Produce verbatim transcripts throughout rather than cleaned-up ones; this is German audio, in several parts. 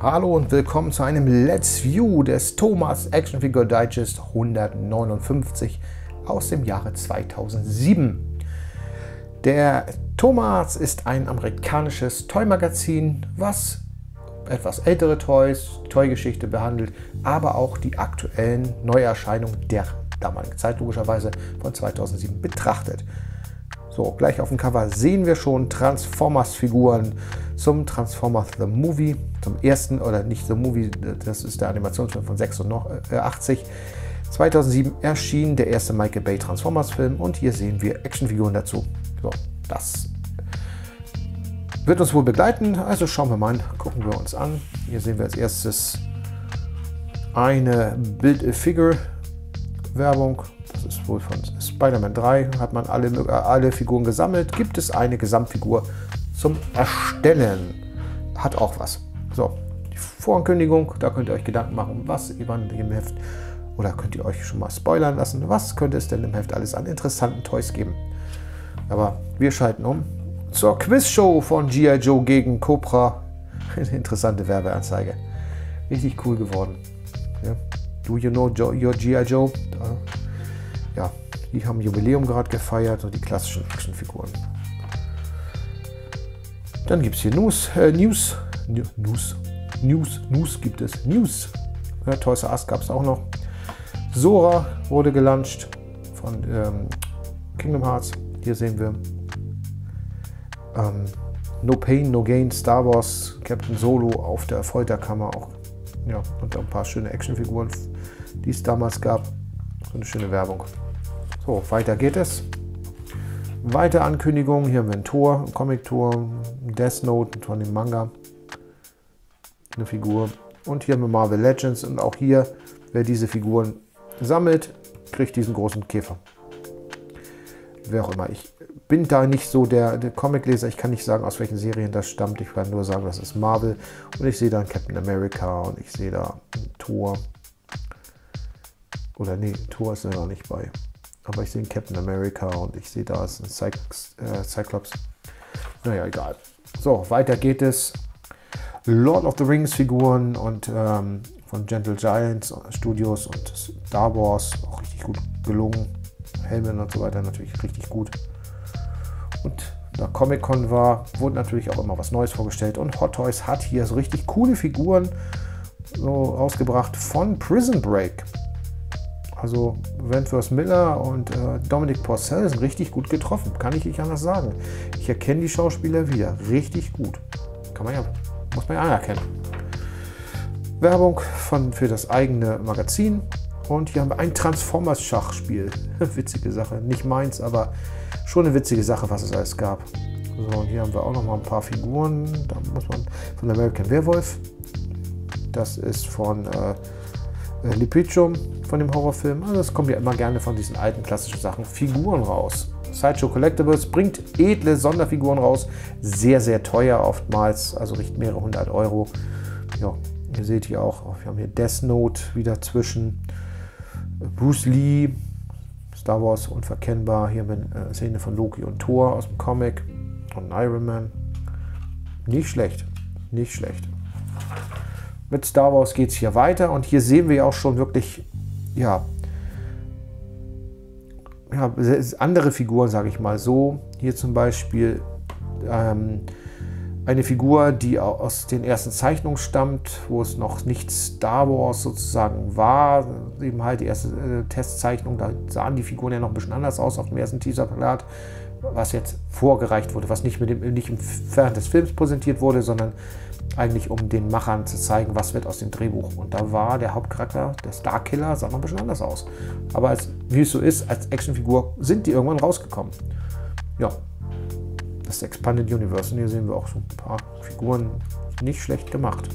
Hallo und willkommen zu einem Let's View des Thomas Action Figure Digest hundertneunundfünfzig aus dem Jahre zweitausendsieben. Der Thomas ist ein amerikanisches Toy-Magazin, was etwas ältere Toys, Toy-Geschichte behandelt, aber auch die aktuellen Neuerscheinungen der damaligen Zeit, logischerweise von zweitausendsieben, betrachtet. So, gleich auf dem Cover sehen wir schon Transformers-Figuren zum Transformers The Movie, zum ersten, oder nicht The Movie, das ist der Animationsfilm von sechsundachtzig. zweitausendsieben erschien der erste Michael Bay Transformers-Film und hier sehen wir Actionfiguren dazu. So, das wird uns wohl begleiten, also schauen wir mal, gucken wir uns an. Hier sehen wir als erstes eine Build-A-Figure-Werbung. Das ist wohl von Spider-Man drei, hat man alle, alle Figuren gesammelt. Gibt es eine Gesamtfigur zum Erstellen? Hat auch was. So, die Vorankündigung, da könnt ihr euch Gedanken machen, was über im Heft, oder könnt ihr euch schon mal spoilern lassen, was könnte es denn im Heft alles an interessanten Toys geben. Aber wir schalten um zur Quizshow von G I Joe gegen Cobra. Eine interessante Werbeanzeige. Richtig cool geworden. Ja. Do you know your G I Joe? Ja, die haben Jubiläum gerade gefeiert, so die klassischen Actionfiguren. Dann gibt es hier News, äh, News, News, News, News gibt es, News. Ja, Toys R Us gab es auch noch. Sora wurde gelauncht von ähm, Kingdom Hearts. Hier sehen wir ähm, No Pain, No Gain, Star Wars, Captain Solo auf der Folterkammer auch. Ja, und ein paar schöne Actionfiguren, die es damals gab. So eine schöne Werbung. So, weiter geht es. Weitere Ankündigungen. Hier haben wir ein Tor, ein Comic-Tor, Death Note von dem Manga. Eine Figur. Und hier haben wir Marvel Legends. Und auch hier, wer diese Figuren sammelt, kriegt diesen großen Käfer. Wer auch immer. Ich bin da nicht so der, der Comicleser. Ich kann nicht sagen, aus welchen Serien das stammt. Ich kann nur sagen, das ist Marvel. Und ich sehe da einen Captain America und ich sehe da ein Tor. Oder nee, Thor ist ja noch nicht bei. Aber ich sehe einen Captain America und ich sehe da ist ein Cy äh, Cyclops. Naja, egal. So, weiter geht es. Lord of the Rings Figuren und ähm, von Gentle Giants Studios und Star Wars. Auch richtig gut gelungen. Helmen und so weiter natürlich richtig gut. Und da Comic-Con war, wurde natürlich auch immer was Neues vorgestellt. Und Hot Toys hat hier so richtig coole Figuren so rausgebracht von Prison Break. Also Wentworth Miller und äh, Dominic Purcell sind richtig gut getroffen, kann ich nicht anders sagen. Ich erkenne die Schauspieler wieder, richtig gut. Kann man ja, muss man ja anerkennen. Werbung von, für das eigene Magazin. Und hier haben wir ein Transformers-Schachspiel. Witzige Sache, nicht meins, aber schon eine witzige Sache, was es alles gab. So, und hier haben wir auch noch mal ein paar Figuren. Da muss man von American Werewolf. Das ist von äh, Lipitchum, von dem Horrorfilm. Also es kommt ja immer gerne von diesen alten klassischen Sachen Figuren raus. Sideshow Collectibles bringt edle Sonderfiguren raus. Sehr, sehr teuer oftmals. Also riecht mehrere hundert Euro. Ja, ihr seht hier auch, wir haben hier Death Note wieder zwischen. Bruce Lee, Star Wars unverkennbar. Hier haben wir eine Szene von Loki und Thor aus dem Comic. Und Iron Man. Nicht schlecht. Nicht schlecht. Mit Star Wars geht es hier weiter und hier sehen wir ja auch schon wirklich, ja, ja andere Figuren, sage ich mal so. Hier zum Beispiel ähm, eine Figur, die aus den ersten Zeichnungen stammt, wo es noch nicht Star Wars sozusagen war. Eben halt die erste äh, Testzeichnung, da sahen die Figuren ja noch ein bisschen anders aus auf dem ersten Teaserplakat, was jetzt vorgereicht wurde, was nicht, mit dem, nicht im Während des Films präsentiert wurde, sondern eigentlich um den Machern zu zeigen, was wird aus dem Drehbuch. Und da war der Hauptcharakter, der Starkiller, sah noch ein bisschen anders aus. Aber als, wie es so ist, als Actionfigur sind die irgendwann rausgekommen. Ja, das Expanded Universe. Und hier sehen wir auch so ein paar Figuren, nicht schlecht gemacht.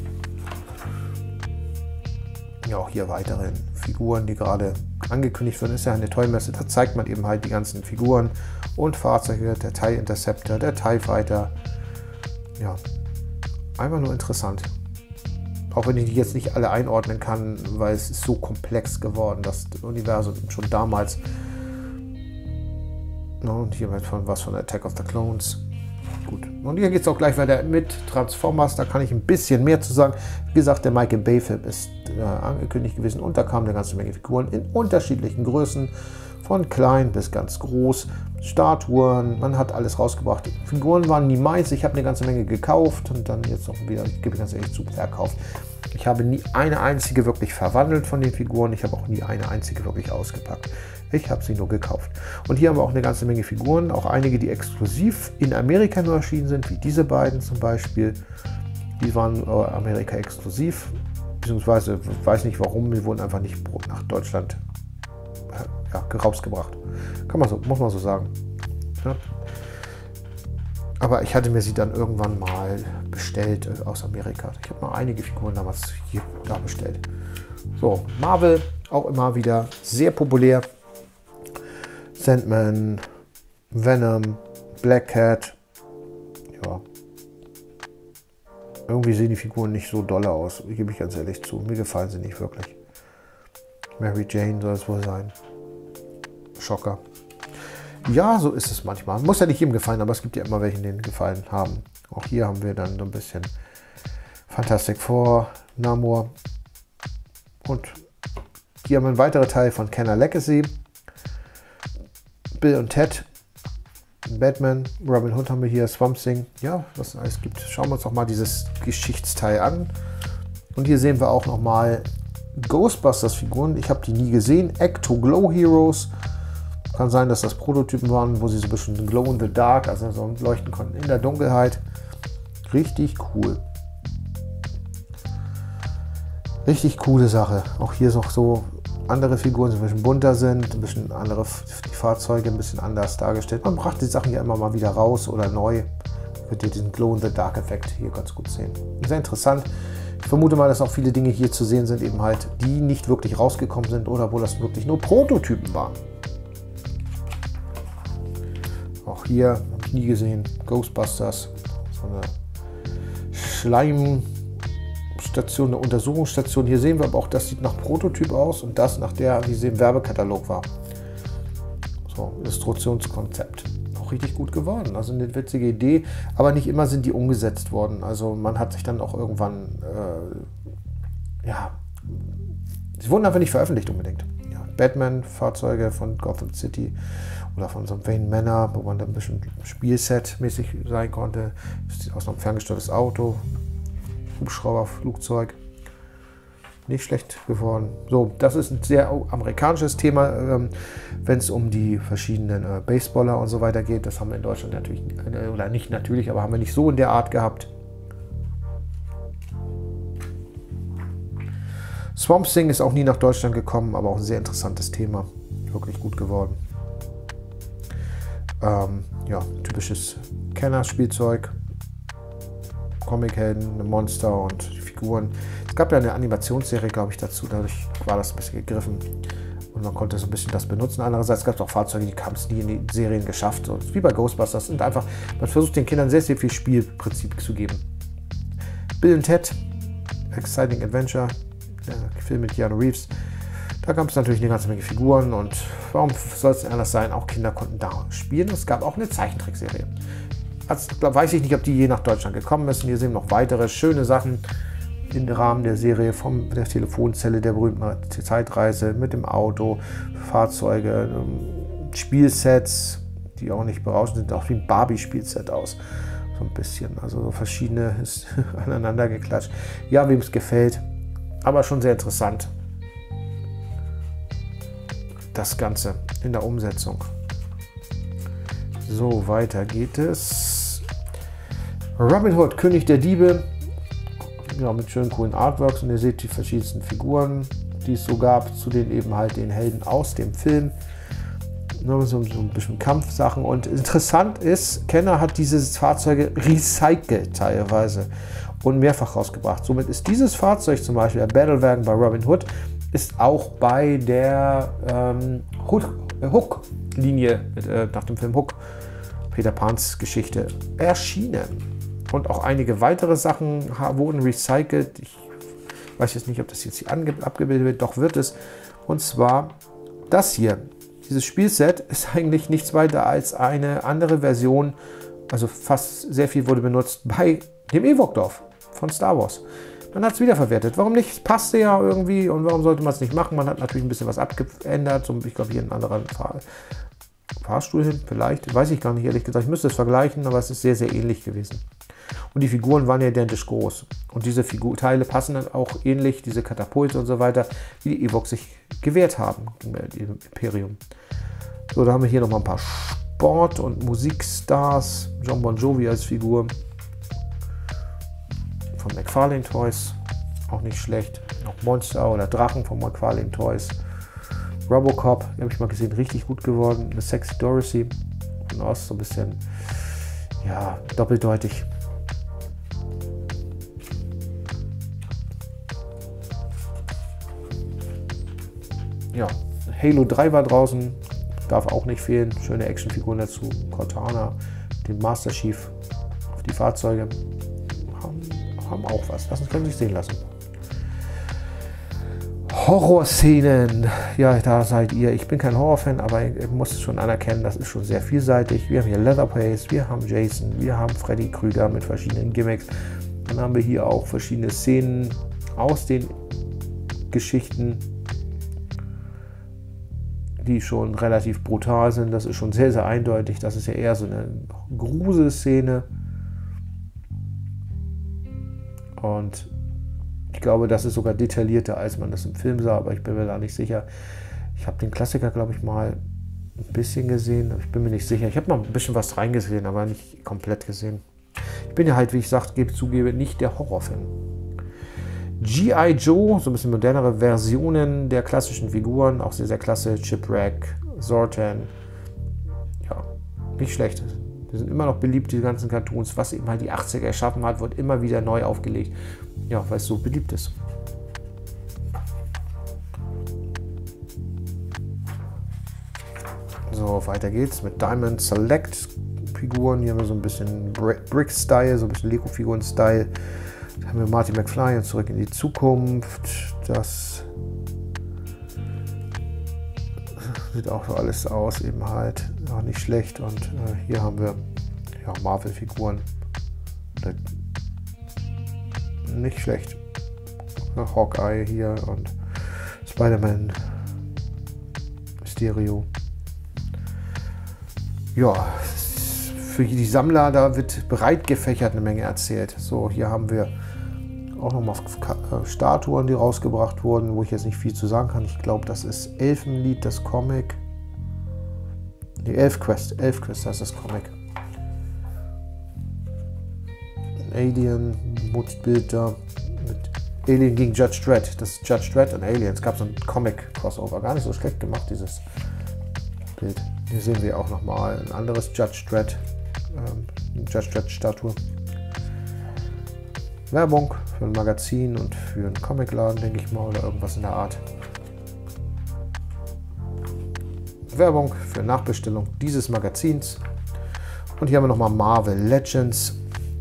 Ja, auch hier weitere Figuren, die gerade angekündigt werden. Ist ja eine Toy-Messe, da zeigt man eben halt die ganzen Figuren und Fahrzeuge, der TIE Interceptor, der TIE Fighter. Ja, einfach nur interessant. Auch wenn ich die jetzt nicht alle einordnen kann, weil es ist so komplex geworden, das Universum schon damals. Und hier wird von was von Attack of the Clones. gut. Und hier geht es auch gleich weiter mit Transformers. Da kann ich ein bisschen mehr zu sagen. Wie gesagt, der Michael Bay-Film ist äh, angekündigt gewesen und da kamen eine ganze Menge Figuren in unterschiedlichen Größen. Von klein bis ganz groß. Statuen, man hat alles rausgebracht. Die Figuren waren nie meins. Ich habe eine ganze Menge gekauft und dann jetzt auch wieder, ich gebe ganz ehrlich zu, verkauft. Ich habe nie eine einzige wirklich verwandelt von den Figuren. Ich habe auch nie eine einzige wirklich ausgepackt. Ich habe sie nur gekauft. Und hier haben wir auch eine ganze Menge Figuren. Auch einige, die exklusiv in Amerika nur erschienen sind, wie diese beiden zum Beispiel. Die waren äh, Amerika exklusiv. Beziehungsweise, ich weiß nicht warum, die wurden einfach nicht nach Deutschland ja, rausgebracht. Kann man so, muss man so sagen. Ja. Aber ich hatte mir sie dann irgendwann mal bestellt äh, aus Amerika. Ich habe mal einige Figuren damals hier da bestellt. So, Marvel, auch immer wieder sehr populär. Sandman, Venom, Black Cat. Ja. Irgendwie sehen die Figuren nicht so doll aus, gebe ich ganz ehrlich zu. Mir gefallen sie nicht wirklich. Mary Jane soll es wohl sein. Schocker. Ja, so ist es manchmal. Muss ja nicht jedem gefallen, aber es gibt ja immer welche, denen gefallen haben. Auch hier haben wir dann so ein bisschen Fantastic Four, Namor. Und hier haben wir einen weiteren Teil von Kenner Legacy. Bill und Ted. Batman, Robin Hood haben wir hier, Swamp Thing. Ja, was es alles gibt. Schauen wir uns doch mal dieses Geschichtsteil an. Und hier sehen wir auch noch mal Ghostbusters-Figuren. Ich habe die nie gesehen. Ecto Glow Heroes. Kann sein, dass das Prototypen waren, wo sie so ein bisschen glow in the dark, also so leuchten konnten in der Dunkelheit. Richtig cool. Richtig coole Sache. Auch hier noch so andere Figuren, die ein bisschen bunter sind, ein bisschen andere die Fahrzeuge, ein bisschen anders dargestellt. Man brachte die Sachen ja immer mal wieder raus oder neu. Könnt ihr diesen glow in the dark Effekt hier ganz gut sehen. Sehr interessant. Ich vermute mal, dass auch viele Dinge hier zu sehen sind, eben halt, die nicht wirklich rausgekommen sind oder wo das wirklich nur Prototypen waren. Auch hier habe ich nie gesehen. Ghostbusters. So eine Schleimstation, eine Untersuchungsstation. Hier sehen wir aber auch, das sieht nach Prototyp aus und das nach der, wie sie im Werbekatalog war. So, Illustrationskonzept. Auch richtig gut geworden. Also eine witzige Idee, aber nicht immer sind die umgesetzt worden. Also man hat sich dann auch irgendwann, äh, ja, sie wurden einfach nicht veröffentlicht unbedingt. Ja, Batman-Fahrzeuge von Gotham City. Oder von so einem Wayne Manor, wo man dann ein bisschen Spielset-mäßig sein konnte. Das sieht aus wie ein ferngesteuertes Auto, Hubschrauber, Flugzeug. Nicht schlecht geworden. So, das ist ein sehr amerikanisches Thema, ähm, wenn es um die verschiedenen äh, Baseballer und so weiter geht. Das haben wir in Deutschland natürlich, äh, oder nicht natürlich, aber haben wir nicht so in der Art gehabt. Swamp Thing ist auch nie nach Deutschland gekommen, aber auch ein sehr interessantes Thema. Wirklich gut geworden. Ähm, ja, typisches Kenner-Spielzeug, Comichelden, Monster und Figuren. Es gab ja eine Animationsserie, glaube ich, dazu, dadurch war das ein bisschen gegriffen und man konnte so ein bisschen das benutzen. Andererseits gab es auch Fahrzeuge, die haben es nie in die Serien geschafft, so wie bei Ghostbusters. Und einfach, man versucht den Kindern sehr, sehr viel Spielprinzip zu geben. Bill und Ted, Exciting Adventure, der Film mit Keanu Reeves. Da gab es natürlich eine ganze Menge Figuren und warum soll es denn anders sein? Auch Kinder konnten da spielen. Es gab auch eine Zeichentrickserie. Also, weiß ich nicht, ob die je nach Deutschland gekommen ist. Und hier sehen wir noch weitere schöne Sachen im Rahmen der Serie, von der Telefonzelle, der berühmten Zeitreise mit dem Auto, Fahrzeuge, Spielsets, die auch nicht berauschend sind, auch wie ein Barbie-Spielset aus. So ein bisschen, also so verschiedene ist aneinander geklatscht. Ja, wem es gefällt, aber schon sehr interessant. Das Ganze in der Umsetzung. So, weiter geht es. Robin Hood, König der Diebe. Ja, mit schönen coolen Artworks und ihr seht die verschiedensten Figuren, die es so gab, zu denen eben halt den Helden aus dem Film. So, so ein bisschen Kampfsachen. Und interessant ist, Kenner hat diese Fahrzeuge recycelt teilweise und mehrfach rausgebracht. Somit ist dieses Fahrzeug zum Beispiel, der Battlewagen bei Robin Hood, ist auch bei der ähm, Hook-Linie äh, nach dem Film Hook, Peter Pans Geschichte, erschienen. Und auch einige weitere Sachen wurden recycelt. Ich weiß jetzt nicht, ob das jetzt hier abgebildet wird, doch wird es. Und zwar das hier. Dieses Spielset ist eigentlich nichts weiter als eine andere Version Also fast sehr viel wurde benutzt bei dem Ewok-Dorf von Star Wars. Man hat es wiederverwertet. Warum nicht? Es passte ja irgendwie und warum sollte man es nicht machen? Man hat natürlich ein bisschen was abgeändert. So, ich glaube, hier einen anderen Fahr Fahrstuhl hin, vielleicht. Weiß ich gar nicht, ehrlich gesagt. Ich müsste es vergleichen, aber es ist sehr, sehr ähnlich gewesen. Und die Figuren waren ja identisch groß. Und diese Figur Teile passen dann auch ähnlich, diese Katapulte und so weiter, wie die Ewoks sich gewehrt haben im Imperium. So, da haben wir hier nochmal ein paar Sport- und Musikstars. John Bon Jovi als Figur. Von McFarlane Toys, auch nicht schlecht. Noch Monster oder Drachen von McFarlane Toys. Robocop, die habe ich mal gesehen, richtig gut geworden. Eine Sexy Dorothy von Ost, so ein bisschen, ja, doppeldeutig. Ja, Halo drei war draußen, darf auch nicht fehlen. Schöne Actionfiguren dazu. Cortana, den Master Chief auf die Fahrzeuge. Haben auch was. Das können Sie sich sehen lassen. Horrorszenen. Ja, da seid ihr. Ich bin kein Horrorfan, aber ich muss es schon anerkennen, das ist schon sehr vielseitig. Wir haben hier Leatherface, wir haben Jason, wir haben Freddy Krüger mit verschiedenen Gimmicks. Dann haben wir hier auch verschiedene Szenen aus den Geschichten, die schon relativ brutal sind. Das ist schon sehr, sehr eindeutig. Das ist ja eher so eine Gruselszene. Und ich glaube, das ist sogar detaillierter, als man das im Film sah, aber ich bin mir da nicht sicher. Ich habe den Klassiker, glaube ich, mal ein bisschen gesehen, aber ich bin mir nicht sicher. Ich habe mal ein bisschen was reingesehen, aber nicht komplett gesehen. Ich bin ja halt, wie ich sage, gebe, zugebe, nicht der Horrorfan. G I Joe, so ein bisschen modernere Versionen der klassischen Figuren, auch sehr, sehr klasse. Chipwreck, Zortan, ja, nicht schlecht. Die sind immer noch beliebt, die ganzen Cartoons. Was eben halt die achtziger erschaffen hat, wird immer wieder neu aufgelegt. Ja, weil es so beliebt ist. So, weiter geht's mit Diamond Select Figuren. Hier haben wir so ein bisschen Brick-Style, so ein bisschen Lego-Figuren-Style. Da haben wir Marty McFly und Zurück in die Zukunft. Das sieht auch so alles aus, eben halt. Auch nicht schlecht. Und äh, hier haben wir ja, Marvel-Figuren. Nicht schlecht. Hawkeye hier und Spider-Man, Mysterio. Ja, für die Sammler, da wird breit gefächert eine Menge erzählt. So, hier haben wir auch nochmal Statuen, die rausgebracht wurden, wo ich jetzt nicht viel zu sagen kann. Ich glaube, das ist Elfenlied, das Comic. Die Elfquest, Elfquest heißt das Comic. Alien, Bild da mit Alien gegen Judge Dredd. Das ist Judge Dredd und Alien. Es gab so ein Comic-Crossover. Gar nicht so schlecht gemacht, dieses Bild. Hier sehen wir auch nochmal ein anderes Judge Dredd, ähm, Judge Dredd-Statue. Werbung für ein Magazin und für einen Comicladen, denke ich mal, oder irgendwas in der Art. Werbung für Nachbestellung dieses Magazins. Und hier haben wir nochmal Marvel Legends.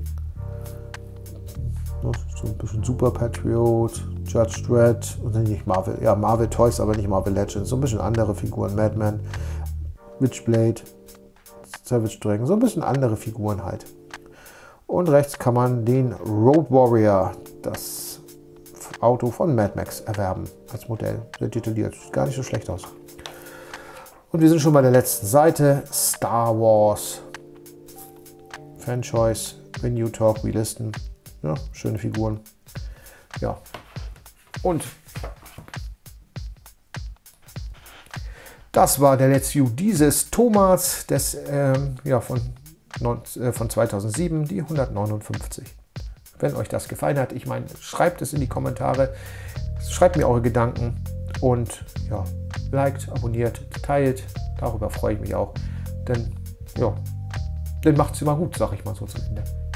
So ein bisschen Super Patriot, Judge Dredd, und nicht Marvel, ja Marvel Toys, aber nicht Marvel Legends. So ein bisschen andere Figuren, Madman, Witchblade, Savage Dragon, so ein bisschen andere Figuren halt. Und rechts kann man den Road Warrior, das Auto von Mad Max, erwerben als Modell. Sehr detailliert, sieht gar nicht so schlecht aus. Und wir sind schon bei der letzten Seite. Star Wars. Fanchoice, When You Talk, We Listen. Ja, schöne Figuren. Ja. Und das war der Let's View dieses Thomas des, ähm, ja, von, äh, von zweitausendsieben, die hundertneunundfünfzig. Wenn euch das gefallen hat, ich meine, schreibt es in die Kommentare, schreibt mir eure Gedanken und ja, liked, abonniert, teilt, darüber freue ich mich auch, denn ja, dann macht es immer gut, sag ich mal so zu Ende.